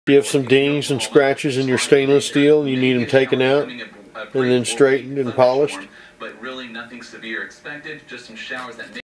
You have some dings and scratches in your stainless steel and you need them taken out and then straightened and polished. But really nothing severe expected, just some showers that